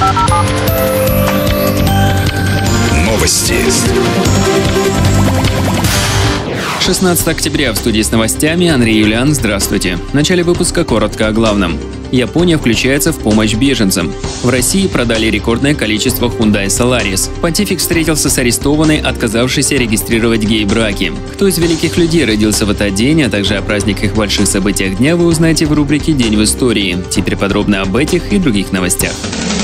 Новости. 16 октября в студии с новостями Андрей Юлян. Здравствуйте. В начале выпуска коротко о главном. Япония включается в помощь беженцам. В России продали рекордное количество Hyundai Solaris. Понтифик встретился с арестованной, отказавшейся регистрировать гей-браки. Кто из великих людей родился в этот день, а также о праздниках и больших событиях дня вы узнаете в рубрике «День в истории». Теперь подробно об этих и других новостях.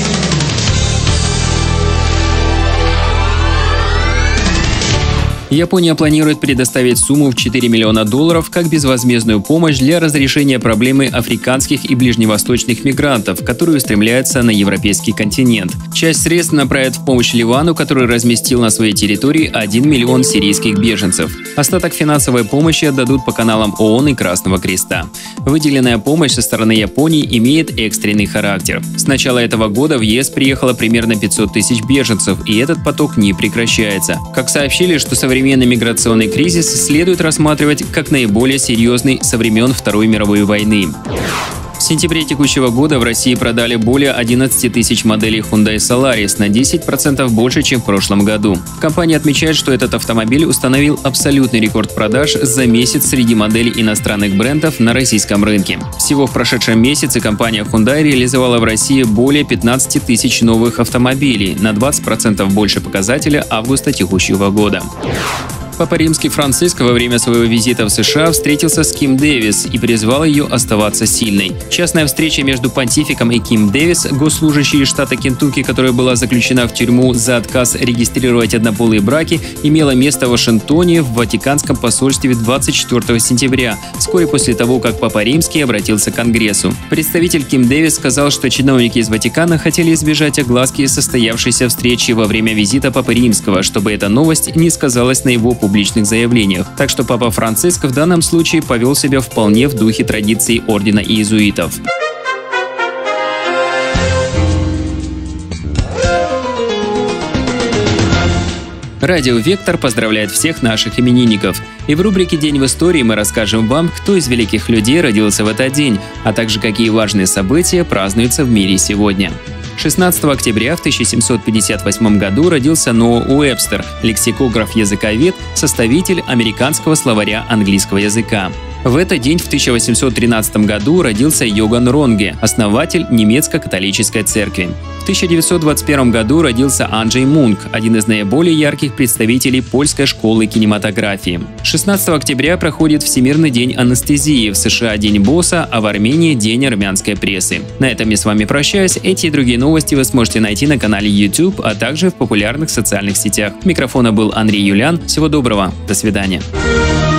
Япония планирует предоставить сумму в $4 миллиона как безвозмездную помощь для разрешения проблемы африканских и ближневосточных мигрантов, которые устремляются на европейский континент. Часть средств направят в помощь Ливану, который разместил на своей территории 1 миллион сирийских беженцев. Остаток финансовой помощи отдадут по каналам ООН и Красного Креста. Выделенная помощь со стороны Японии имеет экстренный характер. С начала этого года в ЕС приехало примерно 500 тысяч беженцев, и этот поток не прекращается. Как сообщили, что современный миграционный кризис следует рассматривать как наиболее серьезный со времен Второй мировой войны. В сентябре текущего года в России продали более 11 тысяч моделей Hyundai Solaris, на 10% больше, чем в прошлом году. Компания отмечает, что этот автомобиль установил абсолютный рекорд продаж за месяц среди моделей иностранных брендов на российском рынке. Всего в прошедшем месяце компания Hyundai реализовала в России более 15 тысяч новых автомобилей, на 20% больше показателя августа текущего года. Папа Римский Франциск во время своего визита в США встретился с Ким Дэвис и призвал ее оставаться сильной. Частная встреча между понтификом и Ким Дэвис, госслужащей штата Кентукки, которая была заключена в тюрьму за отказ регистрировать однополые браки, имела место в Вашингтоне в Ватиканском посольстве 24 сентября, вскоре после того, как Папа Римский обратился к Конгрессу. Представитель Ким Дэвис сказал, что чиновники из Ватикана хотели избежать огласки состоявшейся встречи во время визита Папы Римского, чтобы эта новость не сказалась на его публичных заявлениях. Так что Папа Франциск в данном случае повел себя вполне в духе традиций ордена иезуитов. Радио «Вектор» поздравляет всех наших именинников. И в рубрике «День в истории» мы расскажем вам, кто из великих людей родился в этот день, а также какие важные события празднуются в мире сегодня. 16 октября в 1758 году родился Ноа Уэбстер, лексикограф-языковед, составитель американского словаря английского языка. В этот день в 1813 году родился Йоган Ронге, основатель немецко-католической церкви. В 1921 году родился Анджей Мунк, один из наиболее ярких представителей польской школы кинематографии. 16 октября проходит Всемирный день анестезии, в США День босса, а в Армении День армянской прессы. На этом я с вами прощаюсь. Эти и другие новости вы сможете найти на канале YouTube, а также в популярных социальных сетях. У микрофона был Андрей Юлян. Всего доброго. До свидания.